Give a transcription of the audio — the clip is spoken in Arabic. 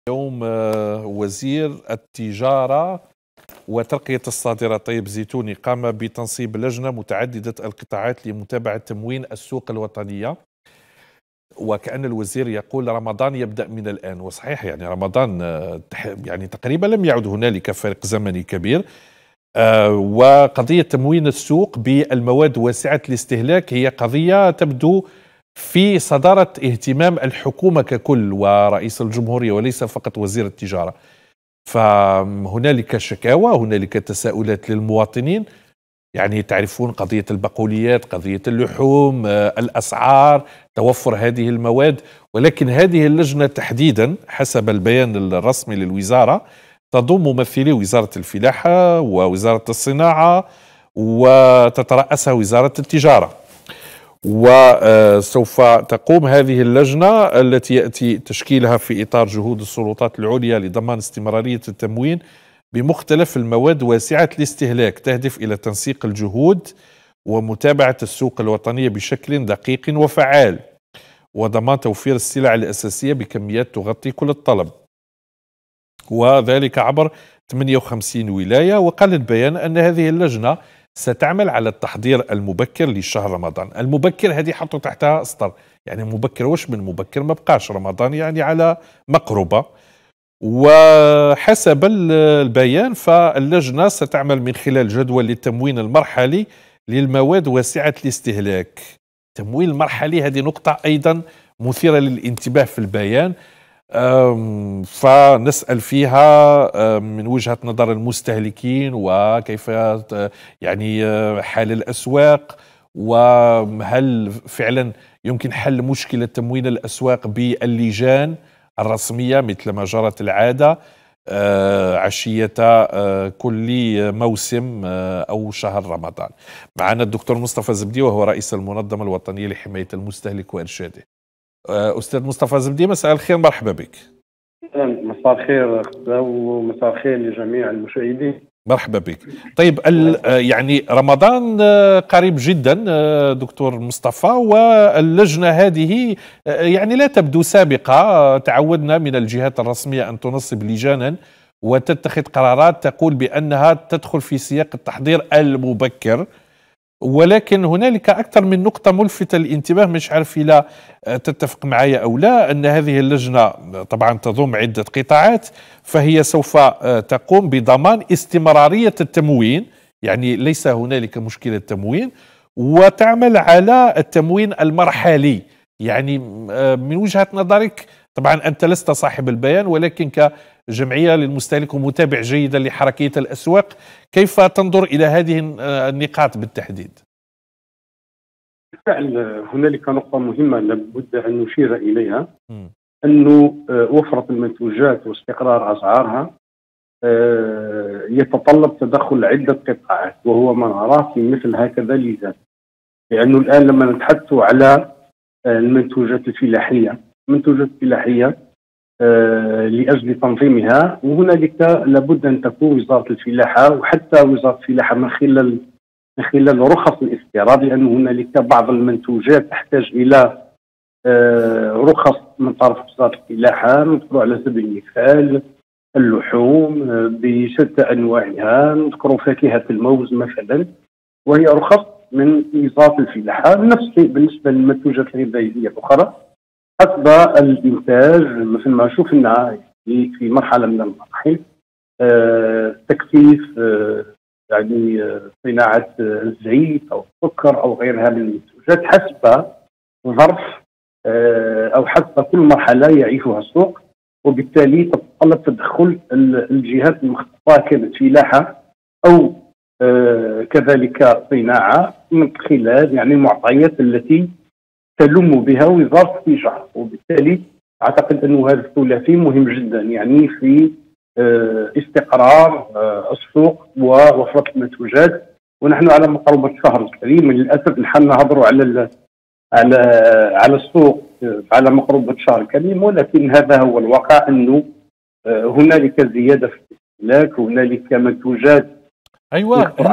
اليوم وزير التجارة وترقية الصادرات طيب زيتوني قام بتنصيب لجنة متعددة القطاعات لمتابعة تموين السوق الوطنية، وكأن الوزير يقول رمضان يبدأ من الآن. وصحيح يعني رمضان يعني تقريبا لم يعد هنالك فرق زمني كبير. وقضية تموين السوق بالمواد واسعة الاستهلاك هي قضية تبدو في صدارة اهتمام الحكومة ككل ورئيس الجمهورية وليس فقط وزير التجارة. فهنالك شكاوى، هنالك تساؤلات للمواطنين، يعني تعرفون قضية البقوليات، قضية اللحوم، الأسعار، توفر هذه المواد. ولكن هذه اللجنة تحديدا حسب البيان الرسمي للوزارة تضم ممثلي وزارة الفلاحة ووزارة الصناعة وتترأسها وزارة التجارة. وسوف تقوم هذه اللجنة التي يأتي تشكيلها في إطار جهود السلطات العليا لضمان استمرارية التموين بمختلف المواد واسعة الاستهلاك، تهدف إلى تنسيق الجهود ومتابعة السوق الوطنية بشكل دقيق وفعال، وضمان توفير السلع الأساسية بكميات تغطي كل الطلب، وذلك عبر 58 ولاية. وقال البيان أن هذه اللجنة ستعمل على التحضير المبكر لشهر رمضان. المبكر هذه حطوا تحتها اسطر، يعني مبكر وش من مبكر، ما بقاش رمضان يعني على مقربة. وحسب البيان فاللجنة ستعمل من خلال جدول للتموين المرحلي للمواد واسعة الاستهلاك. تموين المرحلي هذه نقطة أيضا مثيرة للانتباه في البيان، فنسأل فيها من وجهة نظر المستهلكين وكيف يعني حال الأسواق، وهل فعلا يمكن حل مشكلة تموين الأسواق باللجان الرسمية مثل ما جرت العادة عشية كل موسم أو شهر رمضان. معنا الدكتور مصطفى زبدي وهو رئيس المنظمة الوطنية لحماية المستهلك وإرشاده. أستاذ مصطفى زبدي، مساء الخير، مرحبا بك. مساء الخير ومساء الخير لجميع المشاهدين. مرحبا بك. طيب يعني رمضان قريب جدا دكتور مصطفى، واللجنة هذه يعني لا تبدو سابقة. تعودنا من الجهات الرسمية أن تنصب لجانا وتتخذ قرارات تقول بأنها تدخل في سياق التحضير المبكر، ولكن هنالك أكثر من نقطة ملفتة للانتباه، مش عارف إذا تتفق معي أو لا. أن هذه اللجنة طبعا تضم عدة قطاعات، فهي سوف تقوم بضمان استمرارية التموين، يعني ليس هنالك مشكلة تموين، وتعمل على التموين المرحلي. يعني من وجهة نظرك، طبعا أنت لست صاحب البيان ولكن كجمعية للمستهلك ومتابع جيدا لحركية الأسواق، كيف تنظر إلى هذه النقاط بالتحديد؟ بالفعل هنالك نقطة مهمة لابد أن نشير إليها، أنه وفرة المنتوجات واستقرار أسعارها يتطلب تدخل عدة قطاعات، وهو ما نراه في مثل هكذا لجان. لأنه الآن لما نتحدث على المنتوجات الفلاحية، لأجل تنظيمها، وهنالك لابد أن تكون وزارة الفلاحة وحتى وزارة الفلاحة من خلال رخص الاستيراد، لأن هنالك بعض المنتوجات تحتاج إلى رخص من طرف وزارة الفلاحة. نذكر على سبيل المثال اللحوم بشتى أنواعها، نذكر فاكهة الموز مثلا، وهي رخص من وزارة الفلاحة. نفس الشيء بالنسبة للمنتوجات الغذائية الأخرى حسب الإنتاج، مثل ما شفنا في مرحلة من المراحل تكثيف يعني صناعة الزيت أو السكر أو غيرها من المنتوجات حسب ظرف أو حسب كل مرحلة يعيشها السوق، وبالتالي تتطلب تدخل الجهات المختصة كانت فلاحة أو كذلك صناعة من خلال يعني المعطيات التي تلم بها وزارة التجارة. وبالتالي أعتقد أن هذا الثلاثي مهم جدا، يعني في استقرار السوق ووفرة المنتوجات. ونحن على مقربة الشهر الكريم، للأسف نحن نهضروا على السوق على مقربة الشهر الكريم، ولكن هذا هو الواقع، أنه هنالك زيادة في الاستهلاك، هنالك منتوجات. أيوة.